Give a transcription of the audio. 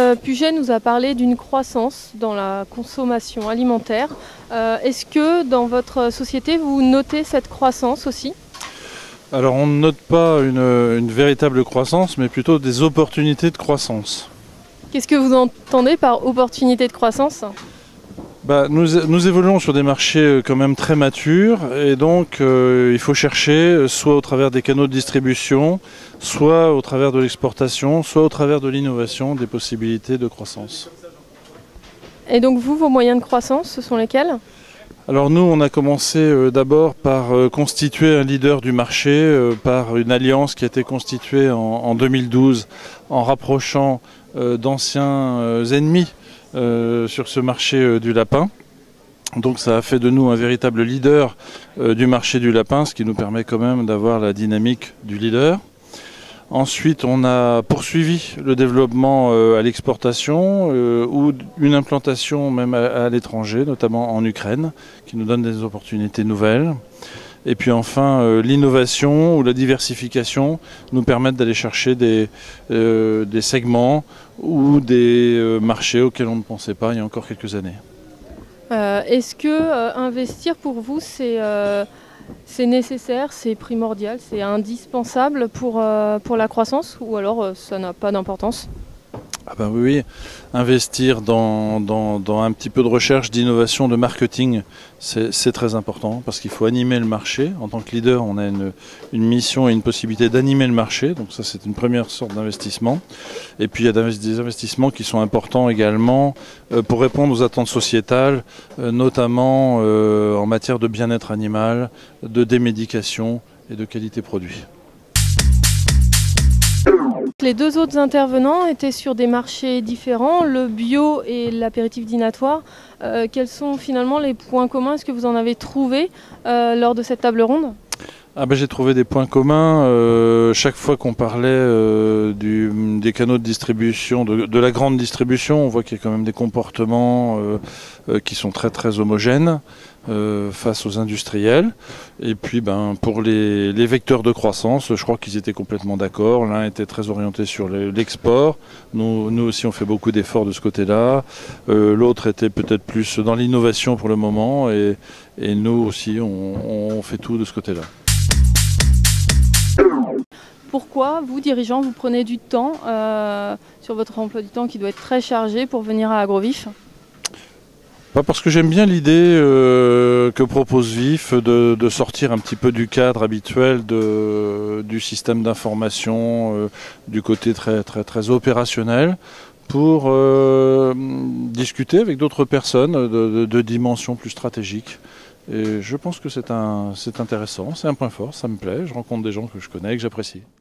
Puget nous a parlé d'une croissance dans la consommation alimentaire. Est-ce que dans votre société, vous notez cette croissance aussi ? Alors on ne note pas une véritable croissance, mais plutôt des opportunités de croissance. Qu'est-ce que vous entendez par opportunité de croissance ? Nous évoluons sur des marchés quand même très matures et donc il faut chercher soit au travers des canaux de distribution, soit au travers de l'exportation, soit au travers de l'innovation des possibilités de croissance. Et donc vous, vos moyens de croissance, ce sont lesquels ? Alors nous, on a commencé d'abord par constituer un leader du marché par une alliance qui a été constituée en 2012 en rapprochant d'anciens ennemis sur ce marché du lapin. Donc ça a fait de nous un véritable leader du marché du lapin, ce qui nous permet quand même d'avoir la dynamique du leader. Ensuite, on a poursuivi le développement à l'exportation ou une implantation même à l'étranger, notamment en Ukraine, qui nous donne des opportunités nouvelles. Et puis enfin, l'innovation ou la diversification nous permettent d'aller chercher des segments ou des marchés auxquels on ne pensait pas il y a encore quelques années. Est-ce que investir pour vous, c'est nécessaire, c'est primordial, c'est indispensable pour la croissance, ou alors ça n'a pas d'importance ? Oui, investir dans un petit peu de recherche, d'innovation, de marketing, c'est très important parce qu'il faut animer le marché. En tant que leader, on a une mission et une possibilité d'animer le marché, donc ça c'est une première sorte d'investissement. Et puis il y a des investissements qui sont importants également pour répondre aux attentes sociétales, notamment en matière de bien-être animal, de démédication et de qualité produit. Les deux autres intervenants étaient sur des marchés différents, le bio et l'apéritif dînatoire. Quels sont finalement les points communs ? Est-ce que vous en avez trouvé lors de cette table ronde ? J'ai trouvé des points communs. Chaque fois qu'on parlait des canaux de distribution, de la grande distribution, on voit qu'il y a quand même des comportements qui sont très très homogènes face aux industriels. Et puis pour les vecteurs de croissance, je crois qu'ils étaient complètement d'accord. L'un était très orienté sur l'export. Nous aussi on fait beaucoup d'efforts de ce côté-là. L'autre était peut-être plus dans l'innovation pour le moment. Et nous aussi on fait tout de ce côté-là. Pourquoi, vous, dirigeants, vous prenez du temps sur votre emploi du temps qui doit être très chargé pour venir à AgroVif ? Parce que j'aime bien l'idée que propose VIF de sortir un petit peu du cadre habituel du système d'information, du côté très, très, très opérationnel, pour discuter avec d'autres personnes de dimensions plus stratégiques. Et je pense que c'est intéressant, c'est un point fort, ça me plaît, je rencontre des gens que je connais et que j'apprécie.